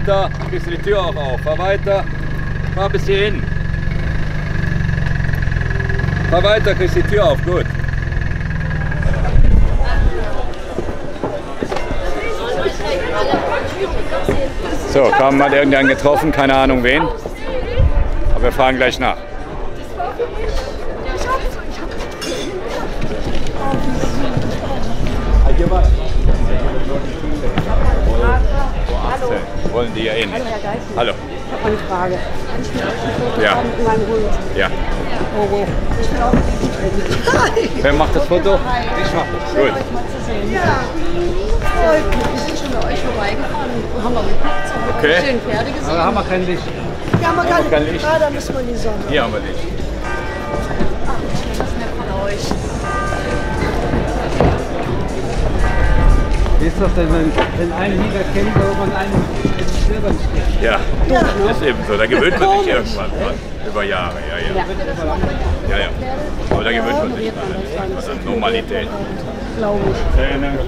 weiter, kriegst du die Tür auch auf. Fahr weiter, fahr bis hierhin. Fahr weiter, kriegst du die Tür auf, gut. So, kaum hat irgendeinen getroffen, keine Ahnung wen. Aber wir fragen gleich nach. Hallo. Wollen die ja eh nicht. Hallo, Herr Geisel. Hallo. Ich habe eine Frage. Kann ich mir ein Foto Ja. machen mit meinem Hund? Ja. Oh, oh. Ich will auch nicht. Wer macht das Foto? Ich mach das. Gut. Ja. Wir sind schon bei euch vorbeigefahren und haben mal geguckt. So Okay. schön Pferde gesehen. Aber da haben wir kein Licht. Ja, man kann kein Licht. Ah, da müssen wir in die Sonne. Hier haben wir dich. Ach, das ist nett von euch. Wie ist das denn, wenn einen Lieder kennt, aber man einen selber nicht kennt? Ja, das ist eben so. Da gewöhnt man sich irgendwann dran. Über Jahre, ja. Ja, ja. Aber da gewöhnt man sich dran. Das ist irgendwas an Normalität. Glaube ich.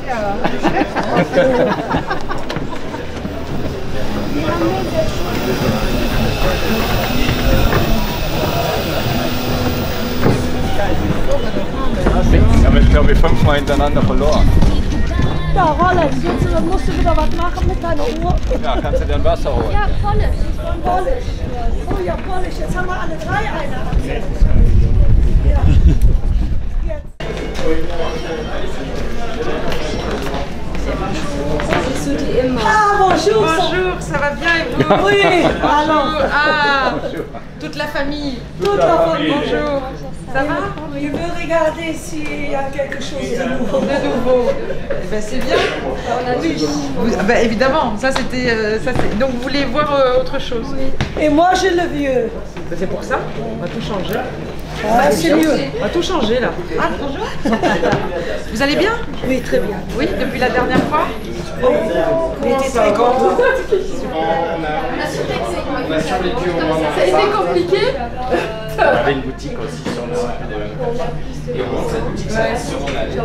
Wir haben jetzt, glaube ich, 5-mal hintereinander verloren. Ja, Rolex, jetzt musst du wieder was machen mit deiner Uhr. Ja, kannst du dir ein Wasser holen? Ja, Polish. Polish. Oh ja, Polish. Jetzt haben wir alle drei eine. Ja. Jetzt. Siehst du die immer? Ah, bonjour. Bonjour, ça va bien et vous? Oui, alors. Ah, toute la famille. Toute la famille. Bonjour. Ça va? Je veux regarder s'il y a quelque chose de nouveau. De nouveau. Eh ben, c'est bien. Ben, évidemment, ça c'était. Donc vous voulez voir autre chose? Et moi, j'ai le vieux. Ben, c'est pour ça, on va tout changer. Ah, c'est mieux. On va tout changer là. Ah, bonjour. Vous allez bien? Oui, très bien. Oui, depuis la dernière fois? Il était très content. Ça a été compliqué. On avait une boutique aussi sur le site et on cette boutique c'est sur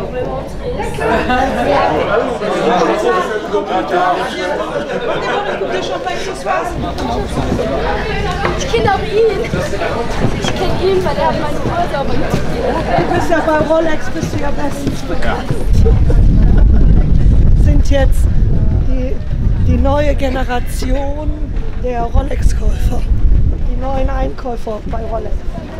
De champagne ce soir. Ich kenne auch ihn. Ich kenne ihn, weil er hat meine Uhr sauber gemacht. Du bist ja bei Rolex, bist du ja bestens bekannt. Sind jetzt die neue Generation der Rolex-Käufer. Die neuen Einkäufer bei Rolex.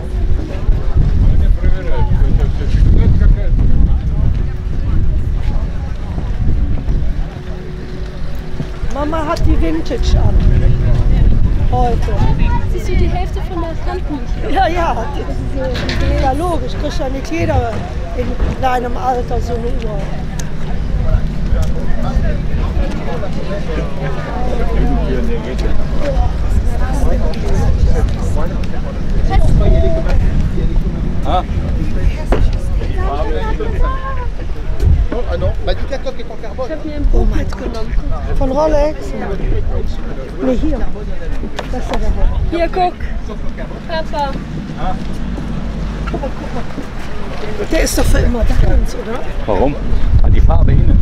Mama hat die Vintage an. Heute. Siehst du die Hälfte von der Hand nicht? Ja, ja, ja logisch. Kriegt ja nicht jeder in deinem Alter so eine Uhr. Ah. Ah non, bah toute la coque est en carbone. Ich habe mir ein Buch mitgenommen. Von Rolex? Nee, hier. Das ist ja der Herr. Hier, guck. Papa. Der ist doch für immer da, oder? Warum? Ah, die Farbe innen.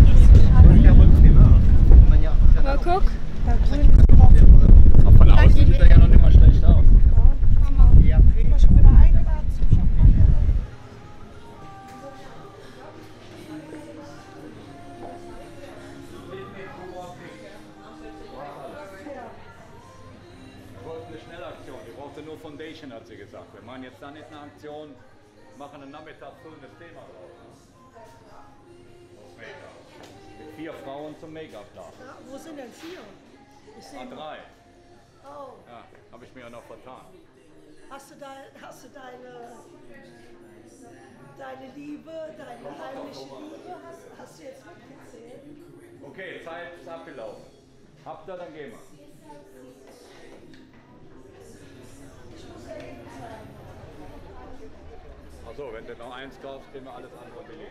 Mal guck. Aber von außen sieht er ja noch nicht mal schlecht aus. Wir wollten eine Schnellaktion, die brauchte nur Foundation, hat sie gesagt. Wir machen jetzt dann nicht eine Aktion, machen einen Nachmittag füllendes Thema drauf. Mit 4 Frauen zum Make-up da. Ja, wo sind denn 4? Ich sehe A3. Oh, Ja, habe ich mir ja noch vertan. hast du deine Liebe, deine heimliche Liebe, hast du jetzt mitgezählt? Okay, Zeit ist abgelaufen. Habt ihr, dann gehen wir. Achso, wenn du noch eins kaufst, kriegen wir alles andere billig.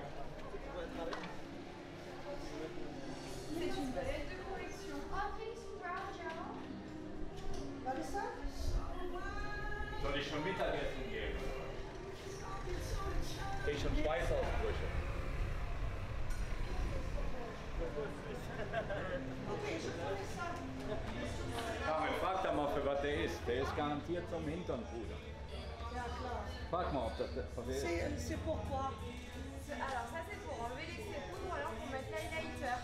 Was ist das? Soll ich schon Mittagessen geben? Krieg ich schon Schweißausbrüche? Frag da mal, für was der ist. Der ist garantiert zum Hintern, Bruder. Ja, klar. Frag mal, ob das der ist. C'est pourquoi. Alors ça c'est pour enlever l'excès de poudre ou alors pour mettre l'highlighter.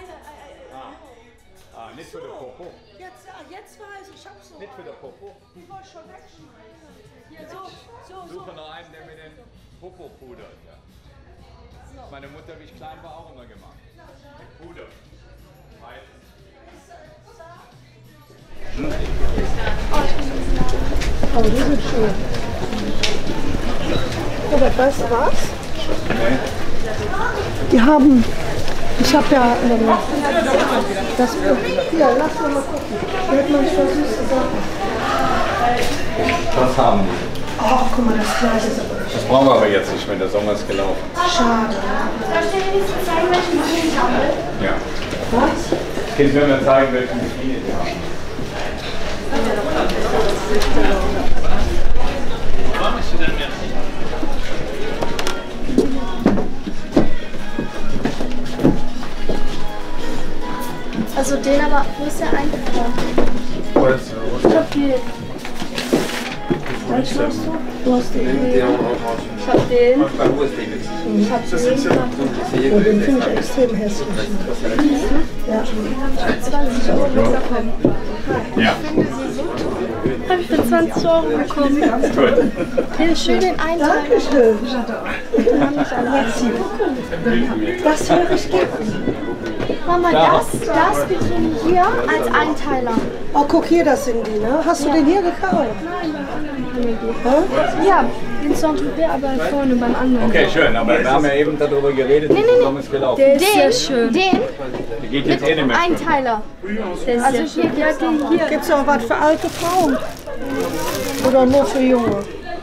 Ah, nicht für den Popo. Jetzt weiß ich, hab's so. Nicht für den Popo. Die war schon wegschneiden. So. Suche noch einen, der mit den Popo pudert. Ja. Meine Mutter, wie ich klein war, auch immer gemacht. Mit Puder. Weiß. Oh, die sind schön. Robert, weißt du was? Nee. Die haben, ich habe ja das hier, lass mal gucken. Hier hat manchmal süße Sachen. Das haben die. Oh, guck mal, das Gleiche ist aber nicht. Das brauchen wir aber jetzt nicht, wenn der Sommer ist gelaufen. Schade. Darf ich dir wenigstens zeigen, welchen Bikini ich habe? Ja. Was? Das Kind will mir zeigen, welchen Bikini die haben. Also den, aber wo ist der eingetragen? Ich hab den. Welchen hast du? Du hast den. Ich hab den. Ich hab den. Oh, den finde ich extrem hässlich. Ja. 20 € bekommen. Ja. Habe ich für 20 € bekommen. Gut. Hier ist schön den einen Teil. Dankeschön. Merci. Das höre ich gerne. Mama, das Bikini hier als Einteiler. Oh, guck hier, das sind die, ne? Hast du den hier gekauft? Ja, den Saint-Tropez, aber vorne beim anderen. Okay, schön, aber wir haben ja eben darüber geredet, wie der Sommer ist gelaufen. Den, sehr schön. Den Der geht jetzt eh nicht mehr. Einteiler. Also hier, ja, den hier. Gibt es auch was für alte Frauen? Oder nur für Junge?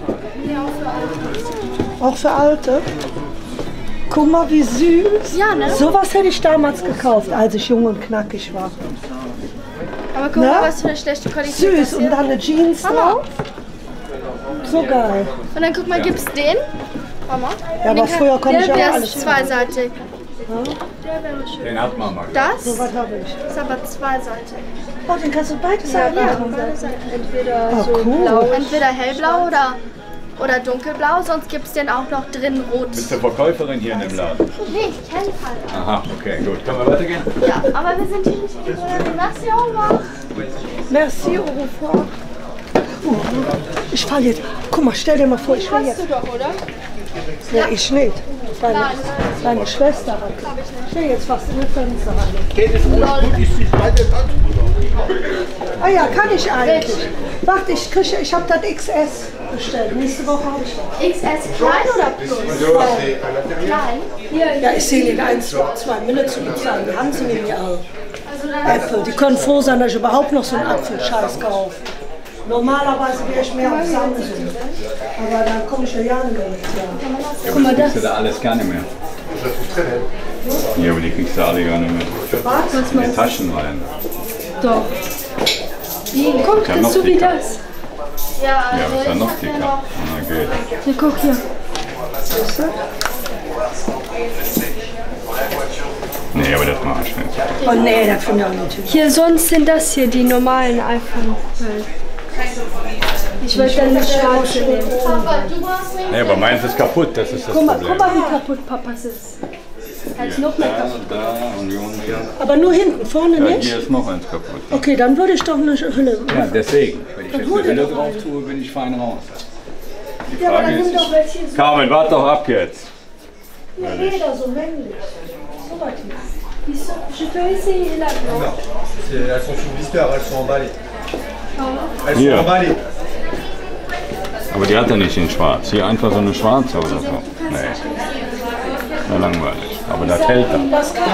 Auch für alte? Guck mal, wie süß. Ja, ne? Sowas hätte ich damals gekauft, als ich jung und knackig war. Aber guck mal, was für eine schlechte Qualität Süß. das Und hier. dann eine Jeans drauf. So geil. Und dann guck mal, gibt's den? Mama? Ja, aber früher konnte ich auch Der alles ist zweiseitig. Der wäre schön. Den hat man mal. Das So was habe ich. ist aber zweiseitig. Oh, den kannst du beide Seiten haben. beide Seiten. Entweder Oh, so cool. blau, entweder hellblau oder dunkelblau, sonst gibt's den auch noch drin rot. Bist du Verkäuferin hier in dem Laden? Nee, ich kenne halt. Aha, okay, gut. Können wir weitergehen? Ja, aber wir sind hier nicht in Merci, au revoir. Merci, au revoir. Ich falle jetzt. Guck mal, stell dir mal vor, ich falle Hast jetzt. du doch, oder? Ja, ich nicht. Deine Schwester hat. Ich stehe jetzt fast in den Fenster rein. Ah ja, kann ich eigentlich. Warte, ich habe das XS bestellt. Nächste Woche habe ich das. XS klein oder plus? Klein? Ja, ich sehe nicht 1, 2 Mille zu bezahlen. Die haben sie mir ja auch. Äpfel. Die können froh sein, dass ich überhaupt noch so einen Apfelscheiß kaufe. Normalerweise wäre ich mehr auf Samsung. Aber dann komme ich ja nicht mehr mit. Ja. Guck mal, das kriegst du da alles gar nicht mehr. Ja, aber die kriegst du alle gar nicht mehr. In die Taschen rein. Doch. Guck, Ja, das noch ist so wie dicker. das. Ja, Ja, also aber ist ja ich noch hab ja dicker. noch. Na gut. Hier, guck hier. Nee, aber das mach ich nicht. Oh nee, das finde ich auch nicht. Hier, sonst sind das hier die normalen iPhone. Ich wollte dann eine schwarze nehmen. Nee, aber meins ist kaputt, das ist das Guck mal, Problem. wie kaputt Papas ist. Er ist noch mehr Da kaputt. und da und hier und hier. Aber nur hinten, vorne Ja, nicht? hier ist noch eins kaputt. Okay, dann würde ich doch eine Hülle. Ja, deswegen. Wenn ich jetzt eine Hülle drauf tue, bin ich fein raus. Die Ja, aber Frage dann nimm doch ist, welche so. Carmen, warte doch ab jetzt. Leder, so männlich. So was hier. Je peux essayer là. Elles sont sous blister, elles sont emballées. Elles Hier. sont emballées. Aber die hat er nicht in schwarz. Hier einfach so eine schwarze oder so. Nee. Na, langweilig. Aber das hält er.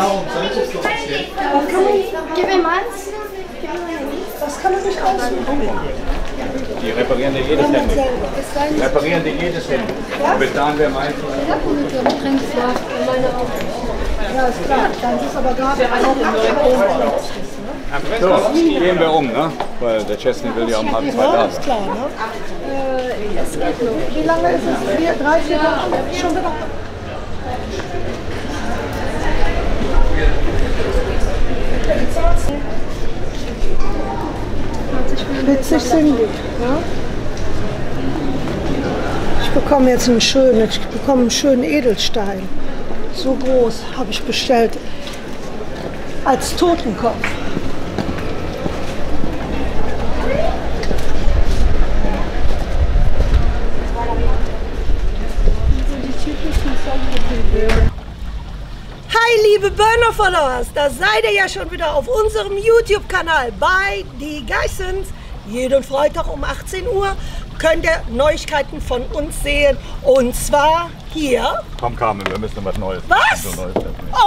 Gib mir meins. Das kann man nicht aussuchen. Die reparieren dir jedes Handy. Die reparieren dir jedes Handy. Und bis dahin wäre meins. Ja, ist klar. Dann ist aber gerade auch So, gehen wir um, ne? Weil der Chesney will ja um 1:30 da Ja, sein. ist klar, ne? Wie lange ist es? 4, 3, 4 Jahre? Schon wieder? Witzig sind die. Ja? Ich bekomme jetzt einen schönen Edelstein. So groß habe ich bestellt. Als Totenkopf. Hi liebe Burner-Followers, da seid ihr ja schon wieder auf unserem YouTube-Kanal bei Die Geissens. Jeden Freitag um 18 Uhr könnt ihr Neuigkeiten von uns sehen. Und zwar hier. Komm Carmen, wir müssen was Neues. Was? So Neues. Oh,